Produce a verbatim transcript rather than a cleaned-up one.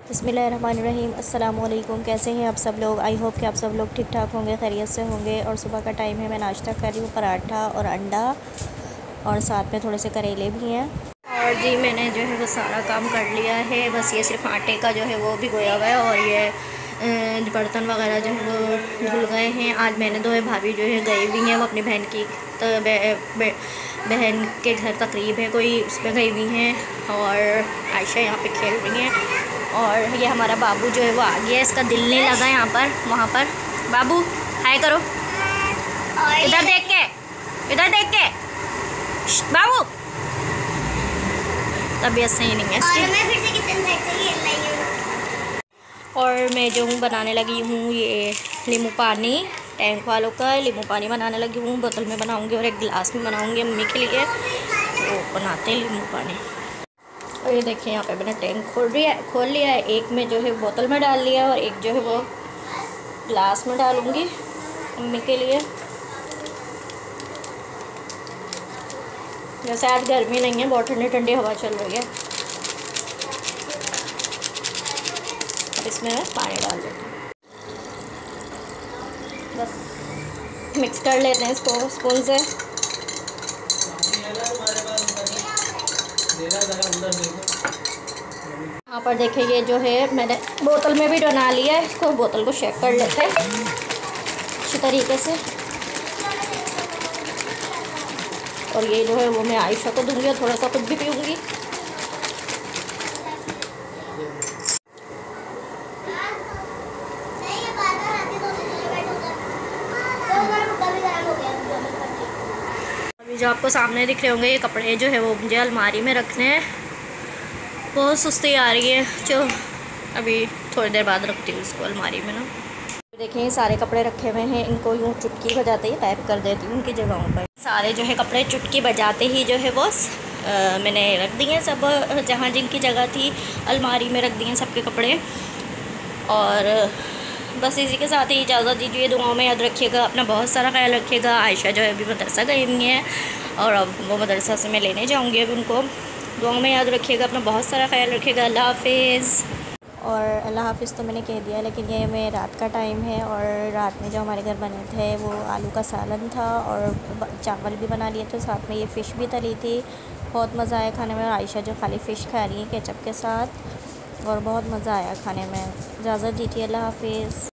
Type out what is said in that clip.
बिस्मिल्लाहिर्रहमानिर्रहीम। अस्सलाम वालेकुम। कैसे हैं आप सब लोग? आई होप कि आप सब लोग ठीक ठाक होंगे, खैरियत से होंगे। और सुबह का टाइम है, मैं नाश्ता कर रही हूँ, पराठा और अंडा, और साथ में थोड़े से करेले भी हैं। और जी मैंने जो है वो सारा काम कर लिया है, बस ये सिर्फ आटे का जो है वो भी गोया हुआ है, और ये बर्तन वगैरह जो है वो धुल गए हैं। आज मैंने दो है, भाभी जो है गई हुई हैं, वो अपनी बहन की तो बहन के घर तकरीब है कोई, उसमें गई हुई हैं। और आयशा यहाँ पे खेल रही हैं। और ये हमारा बाबू जो है वो आ गया है, इसका दिल नहीं लगा यहाँ पर वहाँ पर। बाबू हाय करो, इधर देख के, इधर देख के। बाबू तबीयत सही नहीं है इसकी। और मैं फिर से किचन साइड से खेल रही हूँ। और मैं जो हूँ बनाने लगी हूँ ये नींबू पानी, टैंक वालों का नींबू पानी बनाने लगी हूँ। बोतल में बनाऊँगी और एक गिलास में बनाऊँगी मम्मी के लिए, तो बनाते हैं नींबू पानी। और ये देखिए यहाँ पे मैंने टैंक खोल दिया खोल लिया है। एक में जो है बोतल में डाल लिया और एक जो है वो ग्लास में डालूँगी मम्मी के लिए। जैसे आज गर्मी नहीं है, बहुत ठंडी ठंडी हवा चल रही है। इसमें मैं पानी डाल देती हूँ, बस मिक्स कर लेते हैं इसको स्पून से। यहाँ पर देखिए ये जो है मैंने बोतल में भी बना लिया है, इसको बोतल को शेक कर लेते हैं अच्छी तरीके से। और ये जो है वो मैं आयशा को दूंगी और थोड़ा सा खुद भी पीऊँगी। अभी जो आपको सामने दिख रहे होंगे ये कपड़े जो है वो मुझे अलमारी में रखने हैं। बहुत सुस्ती आ रही है, जो अभी थोड़ी देर बाद रखती हूँ इसको अलमारी में ना। देखें ये सारे कपड़े रखे हुए हैं, इनको यूँ चुटकी बजाते ही पैक कर देती हूँ उनकी जगहों पर। सारे जो है कपड़े चुटकी बजाते ही जो है वो आ, मैंने रख दिए सब, जहाँ जिनकी जगह थी अलमारी में रख दिए सबके कपड़े। और बस इसी के साथ ही इजाज़त दीजिए। दुआओं में याद रखिएगा, अपना बहुत सारा ख्याल रखिएगा। आयशा जो है अभी मदरसा गई हुई है और अब वो मदरसा से मैं लेने जाऊँगी अभी उनको। दुआओं में याद रखिएगा, अपना बहुत सारा ख्याल रखिएगा। अल्लाह हाफिज़। और अल्लाह हाफिज़ तो मैंने कह दिया, लेकिन ये मैं रात का टाइम है और रात में जो हमारे घर बने थे वो आलू का सालन था और चावल भी बना लिए थे, साथ में ये फ़िश भी तली थी। बहुत मज़ा आया खाने में। आयशा जो खाली फ़िश खा रही है केचप के साथ, और बहुत मज़ा आया खाने में। इजाज़त दीजिए, अल्लाह हाफिज़।